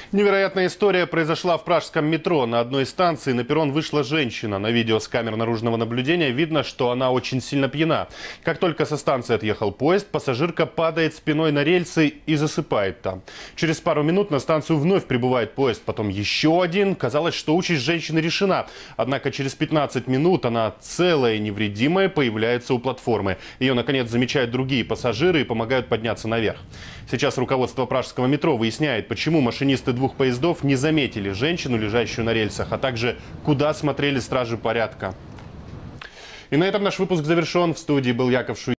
Невероятная история произошла в пражском метро. На одной из станций на перрон вышла женщина. На видео с камер наружного наблюдения видно, что она очень сильно пьяна. Как только со станции отъехал поезд, пассажирка падает спиной на рельсы и засыпает там. Через пару минут на станцию вновь прибывает поезд, потом еще один. Казалось, что участь женщины решена. Однако через 15 минут она целая и невредимая появляется у платформы. Ее, наконец, замечают другие пассажиры и помогают подняться наверх. Сейчас руководство пражского метро выясняет, почему машинисты двух поездов не заметили женщину, лежащую на рельсах, а также куда смотрели стражи порядка. И на этом наш выпуск завершен. В студии был Яков Шуй.